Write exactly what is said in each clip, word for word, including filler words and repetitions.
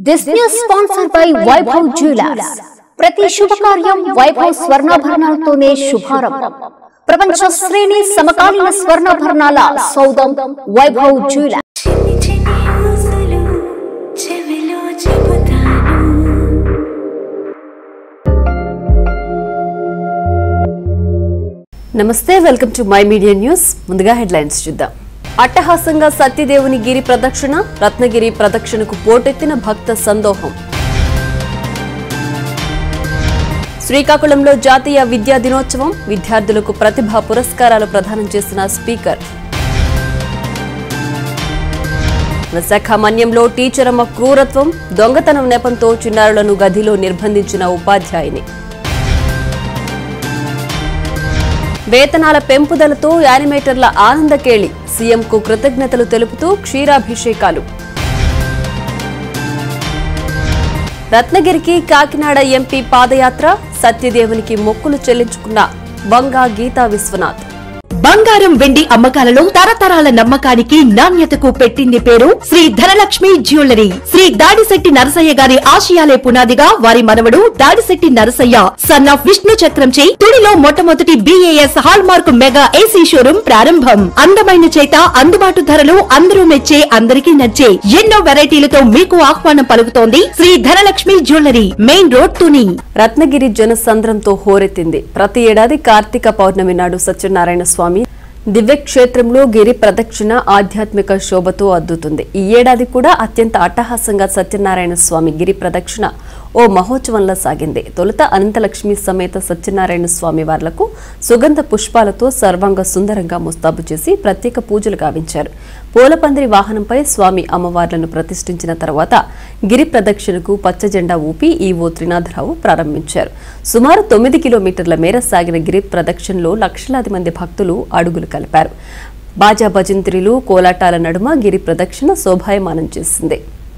This news sponsored by Vaibhav Jewellers. ప్రతి శుభకార్యం వైభవ్ స్వర్ణాభరణాలతోనే శుభారంభం. ప్రపంచ శ్రేణి సమకాలీన స్వర్ణాభరణాల సౌదం వైభవ్ జ్యువెలర్స్. నమస్తే, welcome to my media news. ముందుగా హెడ్లైన్స్ చూద్దాం. అట్టహాసంగా సత్యదేవుని గిరి ప్రదక్షిణ, రత్నగిరి ప్రదక్షిణకు పోటెత్తిన భక్త సందోహం. శ్రీకాకుళంలో జాతీయ విద్యా దినోత్సవం, విద్యార్థులకు ప్రతిభా పురస్కారాలు ప్రదానం చేసిన స్పీకర్. విశాఖ మన్యంలో టీచరమ్మ క్రూరత్వం, దొంగతనం నెపంతో చిన్నారులను గదిలో నిర్బంధించిన ఉపాధ్యాయుని. వేతనాల పెంపుదలతో యానిమేటర్ల ఆనందకేళి, సీఎంకు కృతజ్ఞతలు తెలుపుతూ క్షీరాభిషేకాలు. రత్నగిరికి కాకినాడ ఎంపీ పాదయాత్ర, సత్యదేవునికి మొక్కులు చెల్లించుకున్న బంగా గీతా విశ్వనాథ్. బంగారం వెండి అమ్మకాలలో తరతరాల నమ్మకానికి నాణ్యతకు పెట్టింది పేరు శ్రీ ధనలక్ష్మి జ్యువెలరీ. శ్రీ దాడిశెట్టి నరసయ్య గారి ఆశయాలే పునాదిగా వారి మనవడు దాడిశెట్టి నరసయ్య సన్ ఆఫ్ విష్ణు చక్రంచే తుడిలో మొట్టమొదటి BAS hallmark mega AC showroom ప్రారంభం. అందమైన చేత, అందుబాటు ధరలు, అందరూ మెచ్చే, అందరికీ నచ్చే ఎన్నో వెరైటీలతో మీకు ఆహ్వానం పలుకుతోంది Sri Dhanalakshmi jewellery, main road Tuni. Ratnagiri జనసంద్రంతో హోరెత్తింది. ప్రతి ఏడాది కార్తీక పౌర్ణమి నాడు సత్యనారాయణ స్వామి దివ్యక్షేత్రంలో గిరి ప్రదక్షిణ ఆధ్యాత్మిక శోభతో అద్దుతుంది. ఈ ఏడాది కూడా అత్యంత అట్టహాసంగా సత్యనారాయణ స్వామి గిరి ప్రదక్షిణ ఓ మహోత్సవంలా సాగింది. తొలుత అనంతలక్ష్మి సమేత సత్యనారాయణ స్వామి వార్లకు సుగంధ పుష్పాలతో సర్వాంగ సుందరంగా ముస్తాబు చేసి ప్రత్యేక పూజలు గావించారు. పూలపందిరి వాహనంపై స్వామి అమ్మవార్లను ప్రతిష్ఠించిన తర్వాత గిరి ప్రదక్షిణకు పచ్చజెండా ఊపి ఈవో త్రినాథరావు ప్రారంభించారు. సుమారు తొమ్మిది కిలోమీటర్ల మేర సాగిన గిరి ప్రదక్షిణలో లక్షలాది మంది భక్తులు అడుగులు కలిపారు. బాజా భజంత్రిలు, కోలాటాల నడుమ గిరి ప్రదక్షిణ శోభాయమానం చేసింది.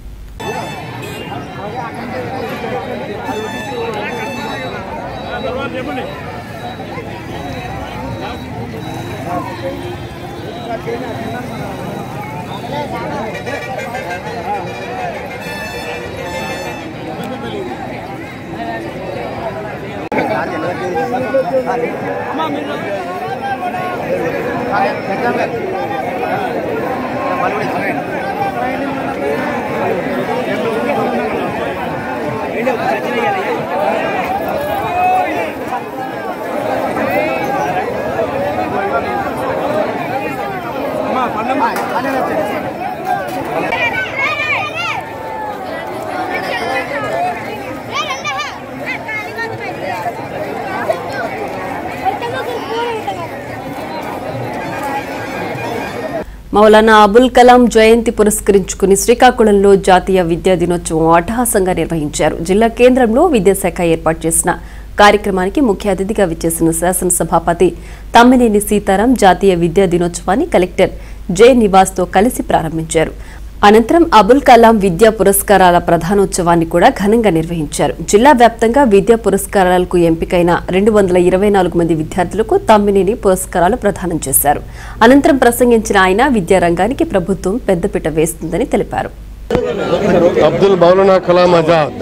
మౌలానా అబుల్ కలాం జయంతి పురస్కరించుకుని శ్రీకాకుళంలో జాతీయ విద్యా దినోత్సవం అట్టహాసంగా నిర్వహించారు. జిల్లా కేంద్రంలో విద్యాశాఖ ఏర్పాటు చేసిన కార్యక్రమానికి ముఖ్య అతిథిగా విచ్చేసిన శాసనసభాపతి తమ్మినేని సీతారాం జాతీయ విద్యా దినోత్సవాన్ని కలెక్టర్ జె నివాస్తో కలిసి ప్రారంభించారు. అనంతరం అబుల్ కలాం విద్యా పురస్కారాల ప్రధానోత్సవాన్ని కూడా ఘనంగా నిర్వహించారు. జిల్లా వ్యాప్తంగా విద్యా పురస్కారాలకు ఎంపికైన రెండు వందల ఇరవై నాలుగు మంది విద్యార్థులకు తమ్మినేని పురస్కారాలు ప్రదానం చేశారు. అనంతరం ప్రసంగించిన ఆయన విద్యారంగానికి ప్రభుత్వం పెద్దపీట వేస్తుందని తెలిపారు. అబ్దుల్ మౌలానా కలాం ఆజాద్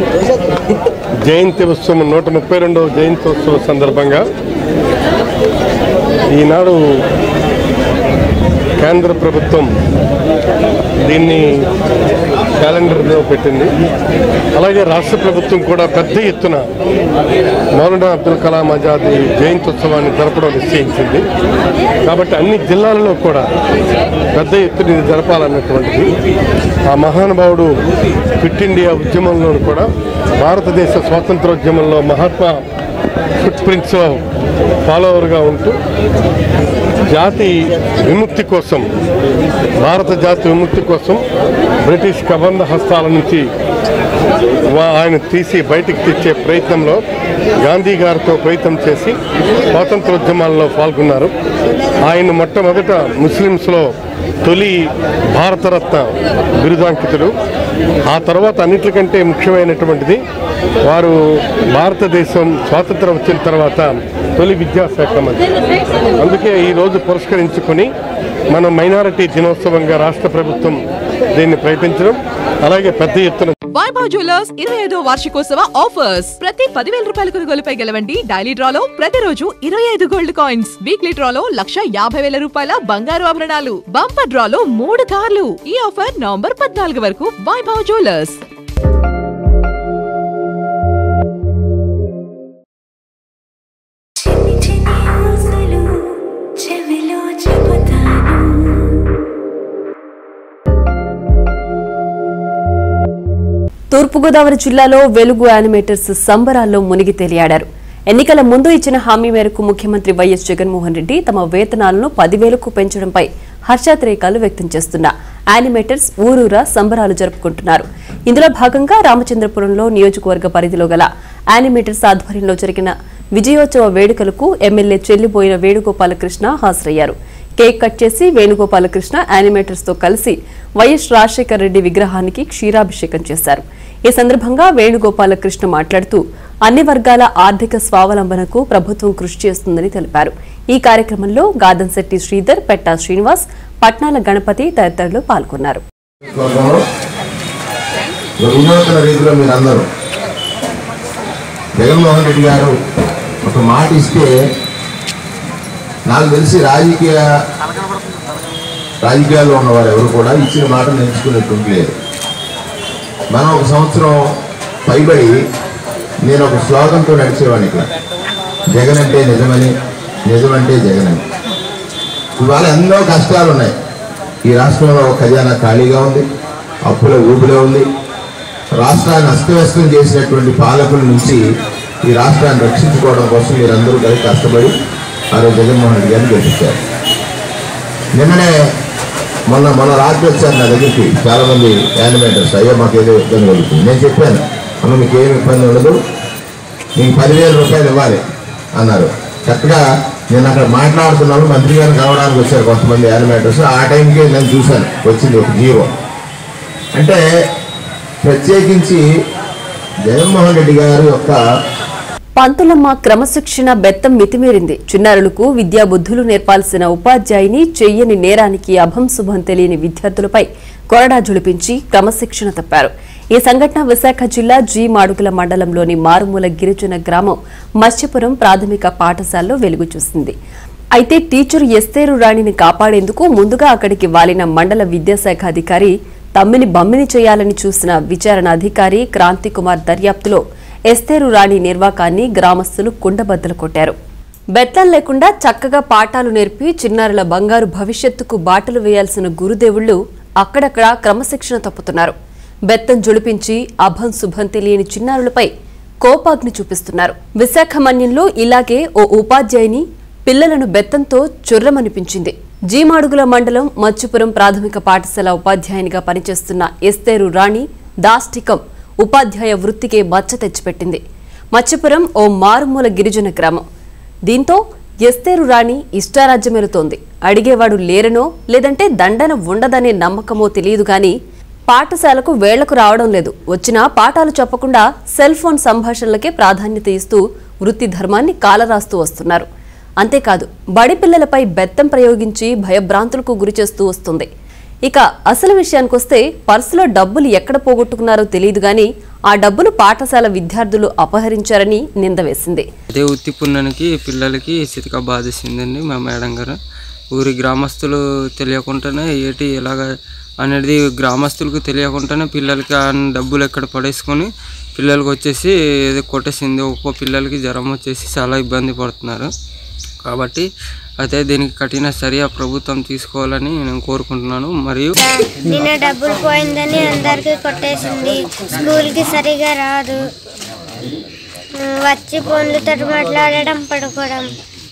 జయంతి ఉత్సవం నూట ముప్పై రెండవ జయంతి ఉత్సవ సందర్భంగా ఈనాడు కేంద్ర ప్రభుత్వం దీన్ని క్యాలెండర్లో పెట్టింది. అలాగే రాష్ట్ర ప్రభుత్వం కూడా పెద్ద ఎత్తున మౌలానా అబ్దుల్ కలాం ఆజాద్ జయంతి ఉత్సవాన్ని జరపడం నిశ్చయించింది. కాబట్టి అన్ని జిల్లాలలో కూడా పెద్ద ఎత్తున ఇది జరపాలన్నటువంటిది. ఆ మహానుభావుడు క్విట్ ఇండియా ఉద్యమంలో కూడా భారతదేశ స్వాతంత్రోద్యమంలో మహాత్మా ఫుట్ ప్రింట్స్లో ఫాలోవర్గా ఉంటూ జాతి విముక్తి కోసం, భారత జాతి విముక్తి కోసం బ్రిటిష్ కబంధ హస్తాల నుంచి ఆయన తీసి బయటికి తెచ్చే ప్రయత్నంలో గాంధీ గారితో ప్రయత్నం చేసి స్వాతంత్రోద్యమాల్లో పాల్గొన్నారు. ఆయన మొట్టమొదట ముస్లిమ్స్లో తొలి భారతరత్న బిరుదాంకితుడు. ఆ తర్వాత అన్నిటికంటే ముఖ్యమైనటువంటిది వారు భారతదేశం స్వాతంత్రం వచ్చిన తర్వాత తొలి విద్యాశాఖ మంత్రి. అందుకే ఈరోజు పురస్కరించుకొని మనం మైనారిటీ దినోత్సవంగా రాష్ట్ర ప్రభుత్వం దీన్ని ప్రకటించడం, అలాగే పెద్ద ఎత్తున వైభవ్ జ్యువెలర్స్ ఇరవై ఐదో వార్షికోత్సవ ఆఫర్స్. ప్రతి పదివేల రూపాయల కొనుగోలుపై గెలవండి డైలీ డ్రాలో ప్రతిరోజు ఇరవై ఐదు గోల్డ్ కాయిన్స్. వీక్లీ డ్రాలో లక్ష యాభై వేల రూపాయల బంగారు ఆభరణాలు. బంపర్ డ్రాలో మూడు కార్లు. ఈ ఆఫర్ నవంబర్ పద్నాలుగు వరకు. వైభవ్ జ్యువెలర్స్. తూర్పుగోదావరి జిల్లాలో వెలుగు యానిమేటర్స్ సంబరాల్లో మునిగి తేలియాడారు. ఎన్నికల ముందు ఇచ్చిన హామీ మేరకు ముఖ్యమంత్రి వైఎస్ జగన్మోహన్ రెడ్డి తమ వేతనాలను పదివేలకు పెంచడంపై హర్షాతిరేకాలు వ్యక్తం చేస్తున్న యానిమేటర్స్ ఊరూరా సంబరాలు జరుపుకుంటున్నారు. ఇందులో భాగంగా రామచంద్రపురంలో నియోజకవర్గ పరిధిలో గల యానిమేటర్స్ ఆధ్వర్యంలో జరిగిన విజయోత్సవ వేడుకలకు ఎమ్మెల్యే చెల్లిపోయిన వేణుగోపాలకృష్ణ హాజరయ్యారు. కేక్ కట్ చేసి వేణుగోపాలకృష్ణ యానిమేటర్స్ తో కలిసి వైఎస్ రాజశేఖర రెడ్డి విగ్రహానికి క్షీరాభిషేకం చేశారు. ఈ సందర్భంగా వేణుగోపాలకృష్ణ మాట్లాడుతూ అన్ని వర్గాల ఆర్థిక స్వావలంబనకు ప్రభుత్వం కృషి చేస్తుందని తెలిపారు. ఈ కార్యక్రమంలో గాదంశెట్టి శ్రీధర్, పెట్టా శ్రీనివాస్, పట్నాల గణపతి తదితరులు పాల్గొన్నారు. జగన్మోహన్ రెడ్డి గారు ఒక మాట ఇస్తే నాకు తెలిసి రాజకీయ రాజకీయాల్లో ఉన్నవారు ఎవరు కూడా ఇచ్చిన మాట నేర్చుకునేటువంటి లేదు. మనం ఒక సంవత్సరం పైబడి నేను ఒక శ్లోకంతో నడిచేవాడిని ఇక్కడ, జగన్ అంటే నిజమని, నిజమంటే జగన్ అని. ఇవాళ ఎన్నో కష్టాలు ఉన్నాయి. ఈ రాష్ట్రంలో ఖజానా ఖాళీగా ఉంది, అప్పుల ఊపిలో ఉంది. రాష్ట్రాన్ని అస్తవ్యస్తం చేసినటువంటి పాలకుల నుంచి ఈ రాష్ట్రాన్ని రక్షించుకోవడం కోసం మీరందరూ కలిసి కష్టపడి ఆ రోజు జగన్మోహన్ రెడ్డి గారిని గెలిపించారు. నిన్ననే మొన్న మొన్న రాత్రి వచ్చారు నా దగ్గరికి చాలామంది యానిమేటర్స్. అయ్యో మాకు ఏదో ఇబ్బంది కలుగుతుంది. నేను చెప్పాను, అమ్మ మీకు ఏమి ఇబ్బంది ఉండదు, మీకు పదివేల రూపాయలు ఇవ్వాలి అన్నారు. చక్కగా నేను అక్కడ మాట్లాడుతున్నాను, మంత్రి గారిని కలవడానికి వచ్చారు కొంతమంది యానిమేటర్స్. ఆ టైంకి నేను చూశాను వచ్చింది ఒక జీవో. అంటే ప్రత్యేకించి జగన్మోహన్ రెడ్డి గారి యొక్క పంతులమ్మ క్రమశిక్షణ బెత్తం మితిమీరింది. చిన్నారులకు విద్యాబుద్ధులు నేర్పాల్సిన ఉపాధ్యాయుని చెయ్యని నేరానికి అభంశుభం తెలియని విద్యార్థులపై కొరడా జులిపించి క్రమశిక్షణ తప్పారు. ఈ సంఘటన విశాఖ జిల్లా జీ మాడుగుల మండలంలోని మారుమూల గిరిజన గ్రామం మత్స్యపురం ప్రాథమిక పాఠశాలలో వెలుగు చూసింది. అయితే టీచరు ఎస్తేరు రాణిని కాపాడేందుకు ముందుగా అక్కడికి వాలిన మండల విద్యాశాఖ అధికారి తమ్మిని బమ్మిని చేయాలని చూసిన విచారణ అధికారి క్రాంతి కుమార్ దర్యాప్తులో ఎస్తేరు రాణి నిర్వాకాన్ని గ్రామస్తులు కుండబద్దలు కొట్టారు. బెత్తం లేకుండా చక్కగా పాఠాలు నేర్పి చిన్నారుల బంగారు భవిష్యత్తుకు బాటలు వేయాల్సిన గురుదేవుళ్లు అక్కడక్కడ క్రమశిక్షణ తప్పుతున్నారు. బెత్తం జొలిపించి అభం శుభం తెలియని చిన్నారులపై కోపాగ్ని చూపిస్తున్నారు. విశాఖ మన్యంలో ఇలాగే ఓ ఉపాధ్యాయుని పిల్లలను బెత్తంతో చుర్రమనిపించింది. జీమాడుగుల మండలం మత్స్యపురం ప్రాథమిక పాఠశాల ఉపాధ్యాయునిగా పనిచేస్తున్న ఎస్తేరు రాణి దాష్టికం ఉపాధ్యాయ వృత్తికే మచ్చ తెచ్చిపెట్టింది. మత్స్యపురం ఓ మారుమూల గిరిజన గ్రామం. దీంతో ఎస్తేరు రాణి ఇష్టారాజ్యమెలుతోంది. అడిగేవాడు లేరనో లేదంటే దండన ఉండదనే నమ్మకమో తెలియదు గాని పాఠశాలకు వేళ్లకు రావడం లేదు. వచ్చినా పాఠాలు చెప్పకుండా సెల్ ఫోన్ సంభాషణలకే ప్రాధాన్యత ఇస్తూ వృత్తి ధర్మాన్ని కాలరాస్తూ వస్తున్నారు. అంతేకాదు బడి పిల్లలపై బెత్తం ప్రయోగించి భయభ్రాంతులకు గురిచేస్తూ వస్తుంది. ఇక అసలు విషయానికొస్తే పర్సులో డబ్బులు ఎక్కడ పోగొట్టుకున్నారో తెలియదు గాని ఆ డబ్బులు పాఠశాల విద్యార్థులు అపహరించారని నింద వేసింది. అదే ఉత్తి పుణ్యానికి పిల్లలకి సితిక బాధిస్తుందండి మా మేడం గారు. ఊరి గ్రామస్తులు తెలియకుండానే ఏటి ఎలాగ అనేది గ్రామస్తులకు తెలియకుండానే పిల్లలకి ఆ డబ్బులు ఎక్కడ పడేసుకొని పిల్లలకి వచ్చేసి ఏదో కొట్టేసింది. ఒక్కో పిల్లలకి జ్వరం వచ్చేసి చాలా ఇబ్బంది పడుతున్నారు. కాబట్టి అయితే దీనికి కఠిన చర్య ప్రభుత్వం తీసుకోవాలని నేను కోరుకుంటున్నాను. మరియు నిన్న డబ్బులు పోయిందని అందరికీ కొట్టేసింది. స్కూల్కి సరిగా రాదు, వచ్చి ఫోన్లతో మాట్లాడడం, పడుకోవడం,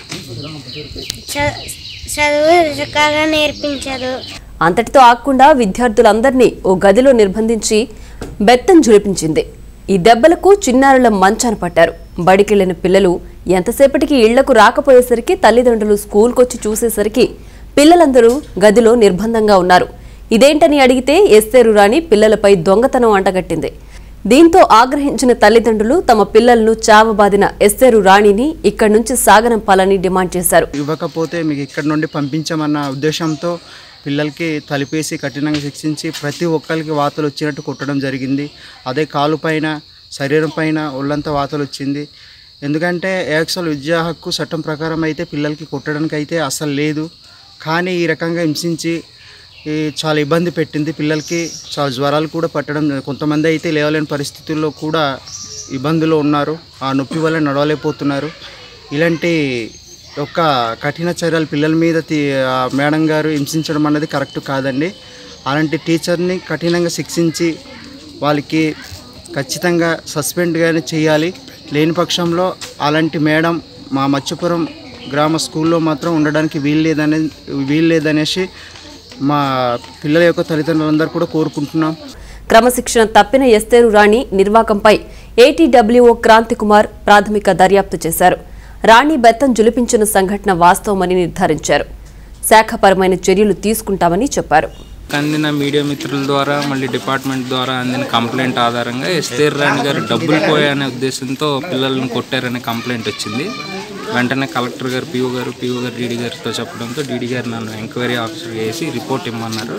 చదువు చక్కగా నేర్పించదు. అంతటితో ఆగకుండా విద్యార్థులందరినీ ఓ గదిలో నిర్బంధించి బెత్తం జులిపించింది. ఈ దెబ్బలకు చిన్నారుల మంచాన పట్టారు. బడికెళ్లిన పిల్లలు ఎంతసేపటికి ఇళ్లకు రాకపోయేసరికి తల్లిదండ్రులు స్కూల్కొచ్చి చూసేసరికి పిల్లలందరూ గదిలో నిర్బంధంగా ఉన్నారు. ఇదేంటని అడిగితే ఎస్తేరు రాణి పిల్లలపై దొంగతనం అంటగట్టింది. దీంతో ఆగ్రహించిన తల్లిదండ్రులు తమ పిల్లలను చావబాదిన ఎస్తేరు రాణిని ఇక్కడి నుంచి సాగనంపాలని డిమాండ్ చేశారు. ఇవ్వకపోతే మీకు ఇక్కడి నుండి పంపించమన్న ఉద్దేశంతో పిల్లలకి తలిపేసి కఠినంగా శిక్షించి ప్రతి ఒక్కరికి వాతలు వచ్చినట్టు కొట్టడం జరిగింది. అదే కాలు పైన శరీరం పైన ఒళ్ళంతా వాతలు వచ్చింది. ఎందుకంటే యాక్చువల్ విద్యా హక్కు చట్టం ప్రకారం అయితే పిల్లలకి కొట్టడానికి అయితే అసలు లేదు. కానీ ఈ రకంగా హింసించి చాలా ఇబ్బంది పెట్టింది. పిల్లలకి చాలా జ్వరాలు కూడా పట్టడం, కొంతమంది అయితే లేవలేని పరిస్థితుల్లో కూడా ఇబ్బందులు ఉన్నారు. ఆ నొప్పి వల్ల నడవలేకపోతున్నారు. ఇలాంటి ఒక కఠిన చర్యలు పిల్లల మీద మేడం గారు హింసించడం అన్నది కరెక్ట్ కాదండి. అలాంటి టీచర్ని కఠినంగా శిక్షించి వాళ్ళకి ఖచ్చితంగా సస్పెండ్ కానీ చేయాలి. లేని పక్షంలో అలాంటి మేడం మా మత్స్యపురం గ్రామ స్కూల్లో మాత్రం ఉండడానికి వీలు లేదనే వీలు లేదనేసి మా పిల్లల యొక్క తల్లిదండ్రులందరూ కూడా కోరుకుంటున్నాం. క్రమశిక్షణ తప్పిన ఎస్తేరు రాణి నిర్వాకంపై ఏటీడబ్ల్యూఓ క్రాంతి కుమార్ ప్రాథమిక దర్యాప్తు చేశారు. రాణి బెత్తం జులిపించిన సంఘటన వాస్తవమని నిర్ధారించారు. శాఖపరమైన చర్యలు తీసుకుంటామని చెప్పారు. అందిన మీడియా మిత్రుల ద్వారా మళ్ళీ డిపార్ట్మెంట్ ద్వారా అందిన కంప్లైంట్ ఆధారంగా ఎస్తేరు రాణి గారు డబ్బులు పోయానే ఉద్దేశంతో పిల్లలను కొట్టారనే కంప్లైంట్ వచ్చింది. వెంటనే కలెక్టర్ గారు, పిఓ గారు పిఓ గారు డీడీ గారితో చెప్పడంతో డీడీ గారు నన్ను ఎంక్వైరీ ఆఫీసర్ వేసి రిపోర్ట్ ఇమ్మన్నారు.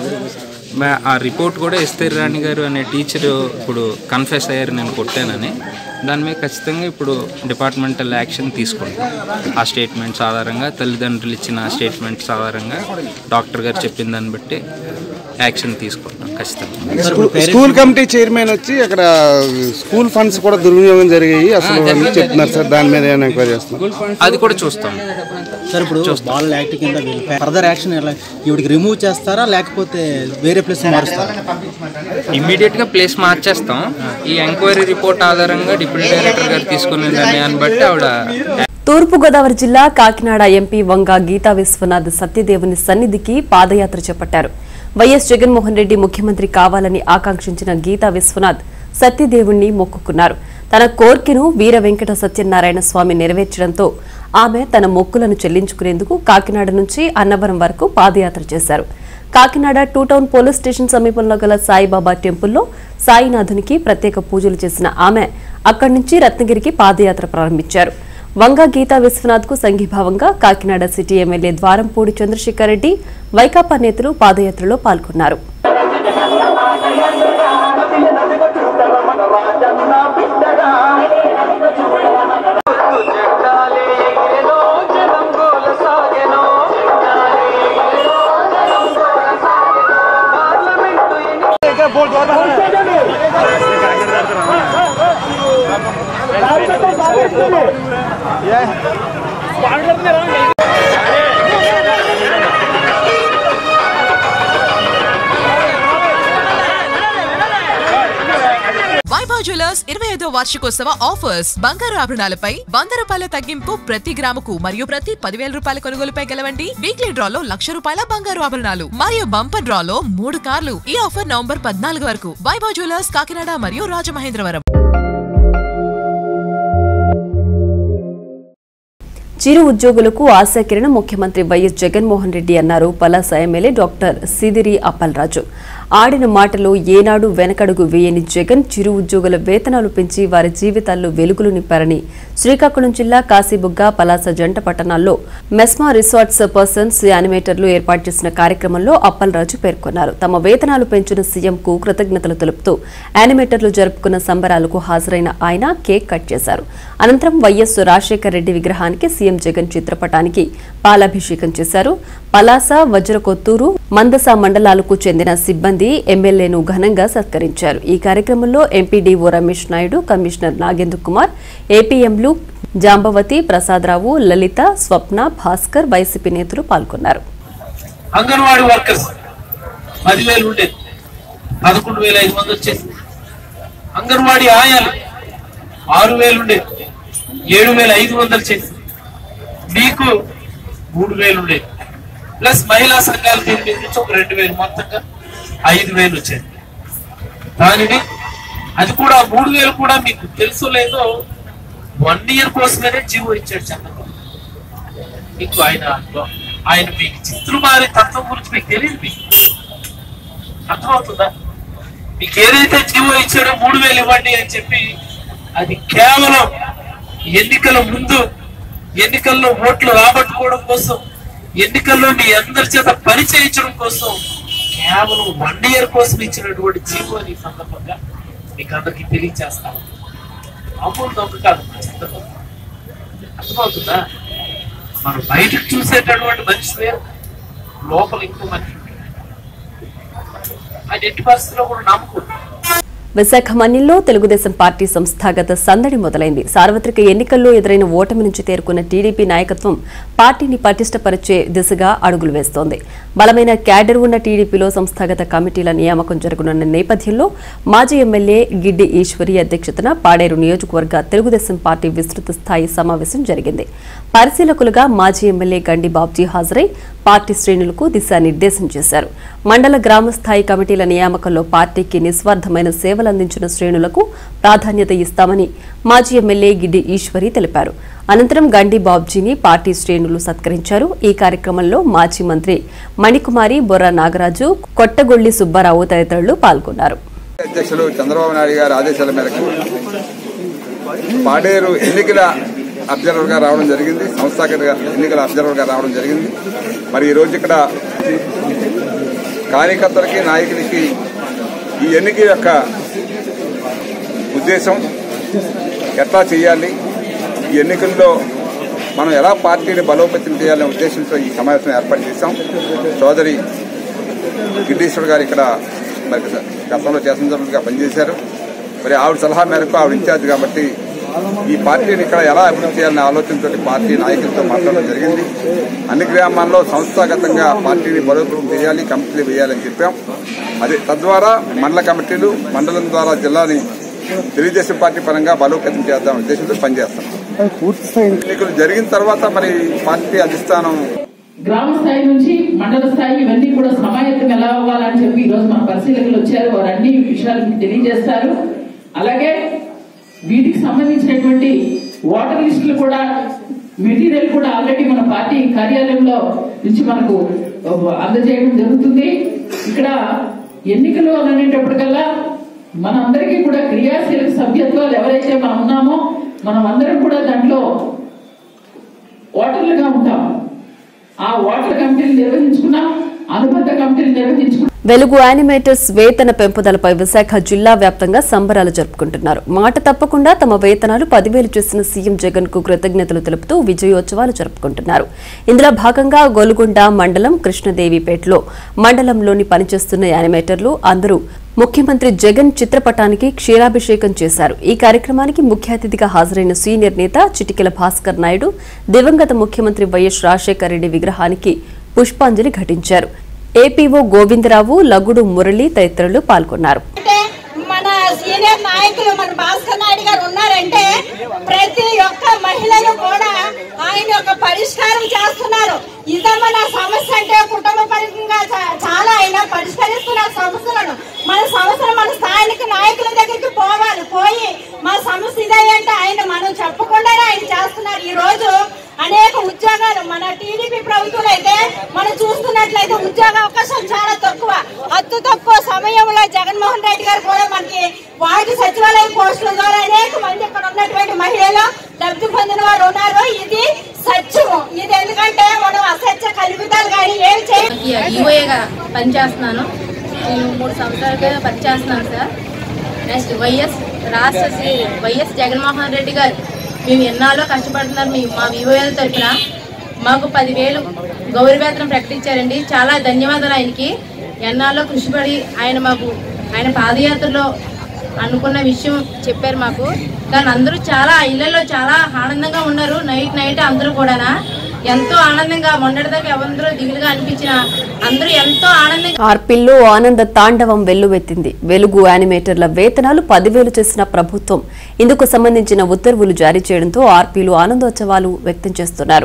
ఆ రిపోర్ట్ కూడా ఎస్తేరు రాణి గారు అనే టీచర్ ఇప్పుడు కన్ఫెస్ అయ్యారు నేను కొట్టానని. దాని మీద ఖచ్చితంగా ఇప్పుడు డిపార్ట్మెంటల్ యాక్షన్ తీసుకుంటాం. ఆ స్టేట్మెంట్స్ ఆధారంగా, తల్లిదండ్రులు ఇచ్చిన స్టేట్మెంట్స్ ఆధారంగా, డాక్టర్ గారు చెప్పిన దాన్ని బట్టి యాక్షన్ తీసుకుంటాం ఖచ్చితంగా. స్కూల్ కమిటీ చైర్మన్ వచ్చి అక్కడ స్కూల్ ఫండ్స్ కూడా దుర్వినియోగం జరిగాయి అసలు చెప్తున్నారు సార్. దాని మీద ఏమైనా ఎంక్వైరీ చేస్తాం, అది కూడా చూస్తాం సార్. ఇప్పుడు బాల్ యాక్ట్ కింద ఫర్దర్ యాక్షన్ ఎలా ఇవిడికి రిమూవ్ చేస్తారా లేకపోతే వేరే ప్లేస్ మారుస్తారా? ఇమ్మీడియట్ గా ప్లేస్ మార్చేస్తాం. ఈ ఎంక్వైరీ రిపోర్ట్ ఆధారంగా డిప్యూటీ డైరెక్టర్ గారు తీసుకునే నిర్ణయాన్ని బట్టి ఆవిడ. తూర్పుగోదావరి జిల్లా కాకినాడ ఎంపీ వంగ గీతా విశ్వనాథ్ సత్యదేవుని సన్నిధికి పాదయాత్ర చేపట్టారు. వైఎస్ జగన్మోహన్ రెడ్డి ముఖ్యమంత్రి కావాలని ఆకాంక్షించిన గీతా విశ్వనాథ్ సత్యదేవుణ్ణి మొక్కుకున్నారు. తన కోర్కెను వీర వెంకట సత్యనారాయణ స్వామి నెరవేర్చడంతో ఆమె తన మొక్కులను చెల్లించుకునేందుకు కాకినాడ నుంచి అన్నవరం వరకు పాదయాత్ర చేశారు. Kakinada two town police station సమీపంలో గల సాయిబాబా టెంపుల్లో సాయినాథునికి ప్రత్యేక పూజలు చేసిన ఆమె అక్కడి నుంచి రత్నగిరికి పాదయాత్ర ప్రారంభించారు. వంగ గీతా విశ్వనాథ్ కు సంఘీభావంగా కాకినాడ సిటీ ఎమ్మెల్యే ద్వారంపూడి చంద్రశేఖర్ రెడ్డి, వైకాపా నేతలు పాదయాత్రలో పాల్గొన్నారు. వైభవ్ జ్యువెలర్స్ ఇరవై ఐదో వార్షికోత్సవ ఆఫర్స్. బంగారు ఆభరణాలపై వంద రూపాయల తగ్గింపు ప్రతి గ్రాముకు మరియు ప్రతి పదివేల రూపాయల కొనుగోలుపై గెలవండి వీక్లీ డ్రాలో లక్ష రూపాయల బంగారు ఆభరణాలు మరియు బంపర్ డ్రాలో మూడు కార్లు. ఈ ఆఫర్ నవంబర్ పద్నాలుగు వరకు. వైభవ్ జ్యువెలర్స్ కాకినాడ మరియు రాజమహేంద్రవరం. చిరు ఉద్యోగులకు ఆశాకిరణం ముఖ్యమంత్రి వైఎస్ జగన్మోహన్ రెడ్డి అన్నారు పలాస ఎమ్మెల్యే డాక్టర్ సిదిరి అప్పలరాజు. ఆడిన మాటలో ఏనాడు వెనకడుగు వేయని జగన్ చిరు ఉద్యోగుల వేతనాలు పెంచి వారి జీవితాల్లో వెలుగులు నింపారని శ్రీకాకుళం జిల్లా కాశీబుగ్గ, పలాస జంట పట్టణాల్లో మెస్మా రిసార్ట్స్ పర్సన్స్ యానిమేటర్లు ఏర్పాటు చేసిన కార్యక్రమంలో అప్పలరాజు పేర్కొన్నారు. తమ వేతనాలు పెంచిన సీఎంకు కృతజ్ఞతలు తెలుపుతూ యానిమేటర్లు జరుపుకున్న సంబరాలకు హాజరైన ఆయన కేక్ కట్ చేశారు. అనంతరం వైఎస్ రాజశేఖర్ రెడ్డి విగ్రహానికి సీఎం జగన్ చిత్రపటానికి పాలాభిషేకం చేశారు. పలాస, వజ్రకొత్తూరు, మందస మండలాలకు చెందిన సిబ్బంది ఎమ్మెల్యేను ఘనంగా సత్కరించారు. ఈ కార్యక్రమంలో ఎంపీడీఓ రమేష్ నాయుడు, కమిషనర్ నాగేంద్ర కుమార్, ఏపీఎంలు జాంబవతి, ప్రసాదరావు, లలిత, స్వప్న, భాస్కర్, వైసీపీ నేతలు పాల్గొన్నారు. అంగన్వాడీ వర్కర్స్ పదివేలు ఉండేది, పదకొండు వేల ఐదు వందలు వచ్చేసి. అంగన్వాడీ ఆయాలు ఆరు వేలు ఉండేది, ఏడు వేల ఐదు వందలు చేసి. మీకు మూడు వేలు ఉండేది, ప్లస్ మహిళా సంఘాల దీని మీద నుంచి ఒక రెండు వేలు, మొత్తంగా ఐదు వేలు వచ్చేది. దానిని అది కూడా మూడు వేలు కూడా మీకు తెలుసు లేదో వన్ ఇయర్ కోసమేనే జీవో ఇచ్చాడు చంద్రబాబు. మీకు ఆయన ఆయన మీకు చిత్రమారి తత్వం గురించి మీకు తెలియదు, మీకు అర్థమవుతుందా? మీకు ఏదైతే జీవో ఇచ్చాడో మూడు వేలు ఇవ్వండి అని చెప్పి అది కేవలం ఎన్నికల ముందు ఎన్నికల్లో ఓట్లు రాబట్టుకోవడం కోసం, ఎన్నికల్లో మీ అందరి చేత పని చేయించడం కోసం కేవలం వన్ ఇయర్ కోసం ఇచ్చినటువంటి జీవో ఈ సందర్భంగా మీకు అందరికి తెలియజేస్తాను. మామూలు దొంగ కాదు, అర్థమవుతుందా? మనం బయటకు చూసేటటువంటి మనిషి వేరు, లోపల ఇంకో మనిషి ఆయన ఎట్టి పరిస్థితిలో కూడా నమ్ముకుంటాం. విశాఖ మన్యంలో తెలుగుదేశం పార్టీ సంస్థాగత సందడి మొదలైంది. సార్వత్రిక ఎన్నికల్లో ఎదురైన ఓటమి నుంచి తేరుకున్న టీడీపీ నాయకత్వం పార్టీని పటిష్టపరిచే దిశగా అడుగులు వేస్తోంది. బలమైన క్యాడర్ ఉన్న టీడీపీలో సంస్థాగత కమిటీల నియామకం జరగనున్న నేపథ్యంలో మాజీ ఎమ్మెల్యే గిడ్డి ఈశ్వరి అధ్యక్షతన పాడేరు నియోజకవర్గ తెలుగుదేశం పార్టీ విస్తృత స్థాయి సమావేశం జరిగింది. పరిశీలకులుగా మాజీ ఎమ్మెల్యే గండి బాబ్జీ హాజరై పార్టీ శ్రేణులకు దిశానిర్దేశం చేశారు. మండల గ్రామ స్థాయి కమిటీల నియామకంలో పార్టీకి నిస్వార్థమైన సేవలు అందించిన శ్రేణులకు ప్రాధాన్యత ఇస్తామని మాజీ ఎమ్మెల్యే గిడ్డి ఈశ్వరి తెలిపారు. అనంతరం గండి బాబ్జీని పార్టీ శ్రేణులు సత్కరించారు. ఈ కార్యక్రమంలో మాజీ మంత్రి మణికుమారి, బొర్రా నాగరాజు, కొట్టగొల్లి సుబ్బారావు తదితరులు పాల్గొన్నారు. అధ్యక్షులు చంద్రబాబు నాయుడు గారి ఆదేశాల మేరకు పాడేరు ఎన్నికల అబ్జర్వర్ గా రావడం జరిగింది, సంస్థాగత ఎన్నికల అబ్జర్వర్ గా రావడం జరిగింది. మరి ఈ రోజు ఇక్కడ కార్యకర్తలకి, నాయకులకి ఈ ఎన్నిక యొక్క ఉద్దేశం ఎట్లా చేయాలి, ఈ ఎన్నికల్లో మనం ఎలా పార్టీని బలోపేతం చేయాలనే ఉద్దేశంతో ఈ సమావేశం ఏర్పాటు చేశాం. సోదరి గిడ్డీశ్వర్ గారు ఇక్కడ మరి గతంలో శాసనసభ్యులుగా పనిచేశారు. మరి ఆవిడ సలహా మేరకు ఆవిడ ఇన్ఛార్జ్ కాబట్టి ఈ పార్టీని ఇక్కడ ఎలా అభివృద్ధి చేయాలనే ఆలోచనతో పార్టీ నాయకులతో మాట్లాడడం జరిగింది. అన్ని గ్రామాల్లో సంస్థాగతంగా పార్టీని బలోపేతం చేయాలి, కమిటీలు వేయాలని చెప్పాం. అదే తద్వారా మండల కమిటీలు, మండలం ద్వారా జిల్లాని తెలుగుదేశం పార్టీ పరంగా బలోపేతం చేద్దాం ఉద్దేశంతో పనిచేస్తాం. ఎన్నికలు జరిగిన తర్వాత మరి పార్టీ అధిష్టానం గ్రామ స్థాయి నుంచి మండల స్థాయి ఇవన్నీ కూడా సమాయత్తం ఎలా అవ్వాలని చెప్పి ఈ రోజు మన పరిశీలకులు వచ్చారు. వారు అన్ని విషయాలు మీకు తెలియజేస్తారు. అలాగే వీటికి సంబంధించినటువంటి ఓటర్ లిస్టులు కూడా, మెటీరియల్ కూడా ఆల్రెడీ మన పార్టీ కార్యాలయంలో నుంచి మనకు అందజేయడం జరుగుతుంది. ఇక్కడ ఎన్నికలు అనేటప్పటికల్లా మనందరికీ కూడా క్రియాశీలక సభ్యత్వాలు ఎవరైతే మనం ఉన్నామో మనం అందరం కూడా దాంట్లో ఓటర్లుగా ఉంటాం. ఆ ఓటర్ కమిటీలు నిర్వహించుకున్నాం, అనుబంధ కమిటీలు నిర్వహించుకున్నాం. వెలుగు యానిమేటర్స్ వేతన పెంపుదలపై విశాఖ జిల్లా వ్యాప్తంగా సంబరాలు జరుపుకుంటున్నారు. మాట తప్పకుండా తమ వేతనాలు పదివేలు చేసిన సీఎం జగన్ కు కృతజ్ఞతలు తెలుపుతూ విజయోత్సవాలు జరుపుకుంటున్నారు. ఇందులో భాగంగా గోలుగొండ మండలం కృష్ణదేవిపేటలో మండలంలోని పనిచేస్తున్న యానిమేటర్లు అందరూ ముఖ్యమంత్రి జగన్ చిత్రపటానికి క్షీరాభిషేకం చేశారు. ఈ కార్యక్రమానికి ముఖ్య అతిథిగా హాజరైన సీనియర్ నేత చిటికెల భాస్కర్ నాయుడు దివంగత ముఖ్యమంత్రి వైఎస్ రాజశేఖర రెడ్డి విగ్రహానికి పుష్పాంజలి ఘటించారు. ఏపీఓ గోవిందరావు, లగుడు మురళి తదితరులు పాల్గొన్నారు. మన సీనియర్ నాయకులు మన భాస్కర్ నాయుడు గారు ఉన్నారంటే ప్రతి ఒక్క మహిళలు కూడా ఆయన యొక్క పరిష్కారం చేస్తున్నారు. ఇదమ్మా నా సమస్య అంటే కుటుంబ పరంగా చాలా ఆయన పరిష్కరిస్తున్నారు సమస్యలను. మన సమస్యలు మన స్థానిక నాయకుల దగ్గరికి పోవాలి, పోయి మా సమస్య ఇదే అంటే ఆయన మనం చెప్పకుండానే ఆయన చేస్తున్నారు. ఈ రోజు అనేక ఉద్యోగాలు మన టీడీపీ ప్రభుత్వం అయితే మనం చూస్తున్నట్లయితే ఉద్యోగ అవకాశాలు చాలా తక్కువ. అతి తక్కువ సమయంలో జగన్మోహన్ రెడ్డి గారు కూడా మనకి వార్డు సచివాలయం పోస్టుల ద్వారా అనేక మంది ఇక్కడ ఉన్నటువంటి మహిళలు లబ్ధి పొందిన వారు ఉన్నారు. ఇది సత్యము. ఇది ఎందుకంటే మనం అసత్య కల్పితాలు కానీ ఏమి చేయాలి. పనిచేస్తున్నాను, నేను మూడు సంవత్సరాలుగా పనిచేస్తున్నాను సార్. నెక్స్ట్ వైఎస్ రాష్ట్ర శ్రీ వైఎస్ జగన్మోహన్ రెడ్డి గారు మేము ఎన్నాళ్ళో కష్టపడుతున్నారు. మేము మా వివోఎల్ తరఫున మాకు పదివేలు గౌరవేతనం ప్రకటించారండి. చాలా ధన్యవాదాలు ఆయనకి. ఎన్నాళ్ళో కృషిపడి ఆయన మాకు ఆయన పాదయాత్రలో అనుకున్న విషయం చెప్పారు మాకు. కానీ అందరూ చాలా ఇళ్లలో చాలా ఆనందంగా ఉన్నారు. నైట్ నైట్ అందరూ కూడా ఎంతో ఆనందంగా మొన్నటిదాకా ఎవరందరూ దిగులుగా అనిపించిన అందరూ ఎంతో ఆనందంగా. ఆర్పీల్లో ఆనంద తాండవం వెల్లువెత్తింది. వెలుగు యానిమేటర్ల వేతనాలు పదివేలు చేసిన ప్రభుత్వం ఇందుకు సంబంధించిన ఉత్తర్వులు జారీ చేయడంతో ఆర్పీలు ఆనందోత్సవాలు వ్యక్తం చేస్తున్నారు.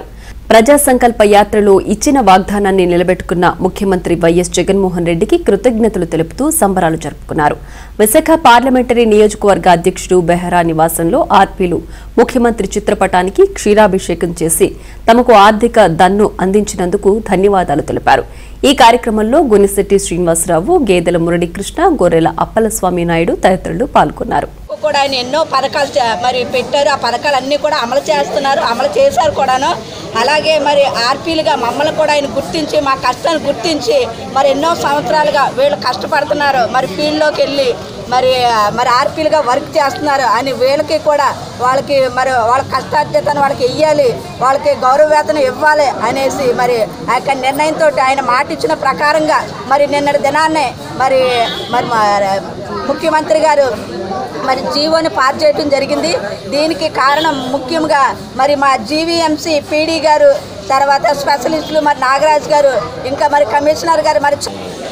ప్రజా సంకల్ప యాత్రలో ఇచ్చిన వాగ్దానాన్ని నిలబెట్టుకున్న ముఖ్యమంత్రి వైఎస్ జగన్మోహన్ రెడ్డికి కృతజ్ఞతలు తెలుపుతూ సంబరాలు జరుపుకున్నారు. విశాఖ పార్లమెంటరీ నియోజకవర్గ అధ్యక్షుడు బెహరా నివాసంలో ఆర్పీలు ముఖ్యమంత్రి చిత్రపటానికి క్షీరాభిషేకం చేసి తమకు ఆర్థిక దన్ను అందించినందుకు ధన్యవాదాలు తెలిపారు. ఈ కార్యక్రమంలో గునిశెట్టి శ్రీనివాసరావు, గేదెల మురళీకృష్ణ, గొర్రెల అప్పలస్వామి నాయుడు తదితరులు పాల్గొన్నారు. కూడా ఆయన ఎన్నో పథకాలు మరి పెట్టారు. ఆ పథకాలన్నీ కూడా అమలు చేస్తున్నారు, అమలు చేశారు కూడాను. అలాగే మరి ఆర్పీలుగా మమ్మల్ని కూడా ఆయన గుర్తించి మా కష్టాన్ని గుర్తించి మరి ఎన్నో సంవత్సరాలుగా వీళ్ళు కష్టపడుతున్నారు. మరి ఫీల్డ్లోకి వెళ్ళి మరి మరి ఆర్పీలుగా వర్క్ చేస్తున్నారు అని వీళ్ళకి కూడా వాళ్ళకి మరి వాళ్ళ కష్టాధ్యతను వాళ్ళకి ఇవ్వాలి, వాళ్ళకి గౌరవ వేతనం ఇవ్వాలి అనేసి మరి ఆ యొక్క నిర్ణయంతో ఆయన మాట ఇచ్చిన ప్రకారంగా మరి నిన్నటి దినాన్నే మరి మరి ముఖ్యమంత్రి గారు మరి జీవోని పాస్ చేయడం జరిగింది. దీనికి కారణం ముఖ్యంగా మరి మా జీవీఎంసీ పీడీ గారు, తర్వాత స్పెషలిస్టులు మరి నాగరాజు గారు, ఇంకా మరి కమిషనర్ గారు మరి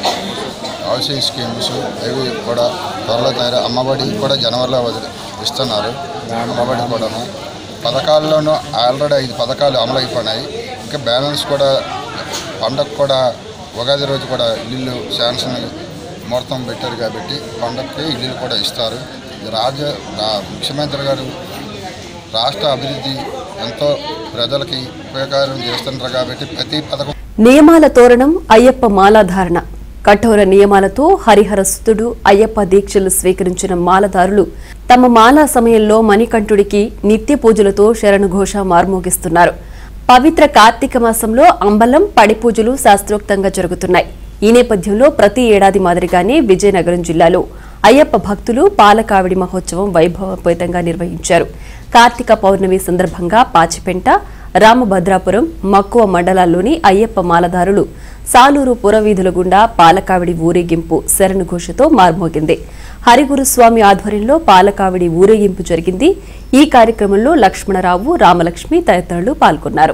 హౌసింగ్ స్కీమ్స్ అవి కూడా త్వరలో తయారు. అమ్మఒడి కూడా జనవరిలో ఇస్తున్నారు. అమ్మఒడి కూడాను పథకాల్లోనూ ఆల్రెడీ ఐదు పథకాలు అమలు అయిపోయినాయి. ఇంకా బ్యాలెన్స్ కూడా పండగ కూడా ఉగాది రోజు కూడా ఇల్లు శాంక్షన్ ముహూర్తం పెట్టారు కాబట్టి పండగకి ఇల్లు కూడా ఇస్తారు. రాజ ముఖ్యమంత్రి గారు రాష్ట్ర అభివృద్ధి ఎంతో ప్రజలకి ఉపయోగకరం చేస్తున్నారు కాబట్టి ప్రతి పథకం. నియమాల తోరణం అయ్యప్ప మాలాధారణ. కఠోర నియమాలతో హరిహరసుతుడు అయ్యప్ప దీక్షలు స్వీకరించిన మాలదారులు తమ మాలా సమయంలో మణికంఠుడికి నిత్య పూజలతో శరణుఘోష మార్మోగిస్తున్నారు. పవిత్ర కార్తీక మాసంలో అంబలం, పడి పూజలు శాస్త్రోక్తంగా జరుగుతున్నాయి. ఈ నేపథ్యంలో ప్రతి ఏడాది మాదిరిగానే విజయనగరం జిల్లాలో అయ్యప్ప భక్తులు పాలకావిడి మహోత్సవం వైభవపేతంగా నిర్వహించారు. కార్తీక పౌర్ణమి సందర్భంగా పాచిపెంట, రామభద్రాపురం, మక్కువ మండలాల్లోని అయ్యప్ప మాలదారులు సాలూరు పురవీధుల గుండా పాలకావిడి ఊరేగింపు శరణుఘోషతో మార్మోగింది. హరిగురుస్వామి ఆధ్వర్యంలో పాలకావిడి ఊరేగింపు జరిగింది. ఈ కార్యక్రమంలో లక్ష్మణరావు, రామలక్ష్మి తదితరులు పాల్గొన్నారు.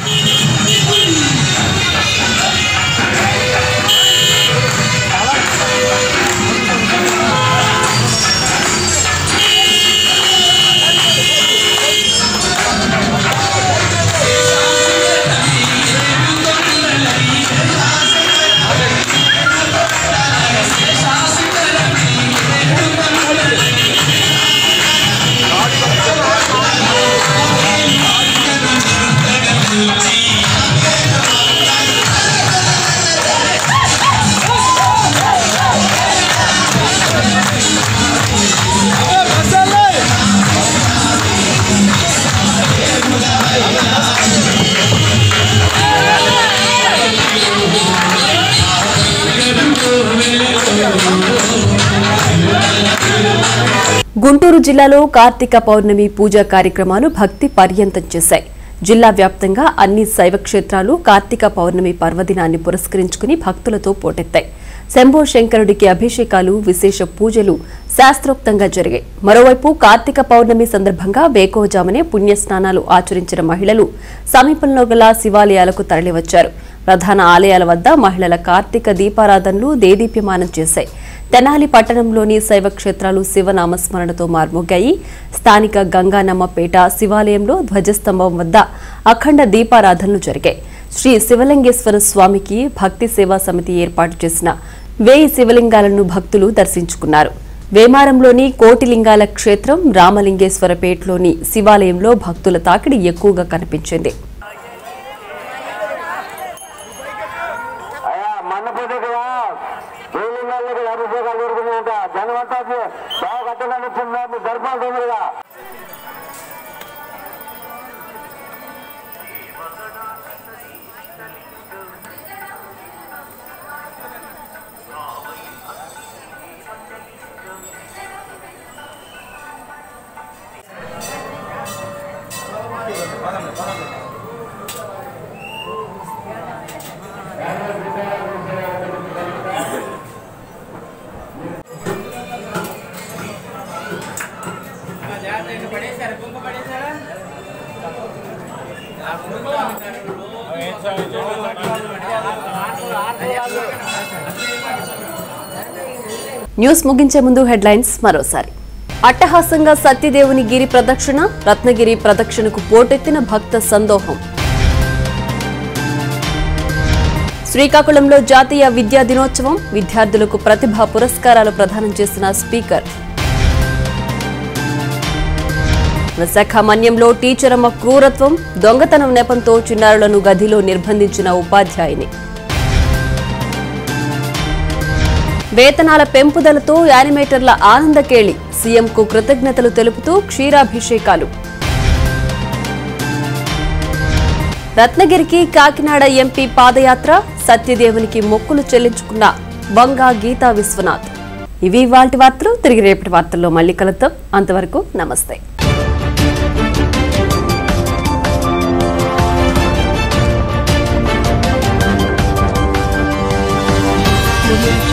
గుంటూరు జిల్లాలో కార్తీక పౌర్ణమి పూజా కార్యక్రమాలు భక్తి పర్యంతం చేశాయి. జిల్లా వ్యాప్తంగా అన్ని శైవ క్షేత్రాలు కార్తీక పౌర్ణమి పర్వదినాన్ని పురస్కరించుకుని భక్తులతో పోటెత్తాయి. శంభో శంకరుడికి అభిషేకాలు, విశేష పూజలు శాస్త్రోక్తంగా జరిగాయి. మరోవైపు కార్తీక పౌర్ణమి సందర్భంగా వేకోజామనే పుణ్యస్నానాలు ఆచరించిన మహిళలు సమీపంలో గల శివాలయాలకు తరలివచ్చారు. ప్రధాన ఆలయాల వద్ద మహిళల కార్తీక దీపారాధనలు దేదీప్యమానం చేశాయి. తెనాలి పట్టణంలోని శైవ క్షేత్రాలు శివనామస్మరణతో మార్మోగాయి. స్థానిక గంగానమ్మపేట శివాలయంలో ధ్వజస్తంభం వద్ద అఖండ దీపారాధనలు జరిగాయి. శ్రీ శివలింగేశ్వర స్వామికి భక్తి సేవా సమితి ఏర్పాటు చేసిన వేయి శివలింగాలను భక్తులు దర్శించుకున్నారు. వేమారంలోని కోటిలింగాల క్షేత్రం, రామలింగేశ్వరపేటలోని శివాలయంలో భక్తుల తాకిడి ఎక్కువగా కనిపించింది. న్యూస్ ముగించే ముందు హెడ్లైన్స్ మరోసారి. అట్టహాసంగా సత్యదేవుని గిరి ప్రదక్షిణ, రత్నగిరి ప్రదక్షిణకు పోటెత్తిన భక్త సందోహం. శ్రీకాకుళంలో జాతీయ విద్యా దినోత్సవం, విద్యార్థులకు ప్రతిభా పురస్కారాలు ప్రదానం చేసిన స్పీకర్. విశాఖ మన్యంలో టీచరమ్మ క్రూరత్వం, దొంగతనం నెపంతో చిన్నారులను గదిలో నిర్బంధించిన ఉపాధ్యాయుని. వేతనాల పెంపుదలతో యానిమేటర్ల ఆనందకేళి, సీఎంకు కృతజ్ఞతలు తెలుపుతూ క్షీరాభిషేకాలు. రత్నగిరికి కాకినాడ ఎంపీ పాదయాత్ర, సత్యదేవునికి మొక్కులు చెల్లించుకున్న వంగా గీతా విశ్వనాథ్. ఇవి ఇవాల్టి వార్తలు. తిరిగి రేపటి వార్తల్లో మళ్ళీ కలుద్దాం. అంతవరకు నమస్తే. Thank you.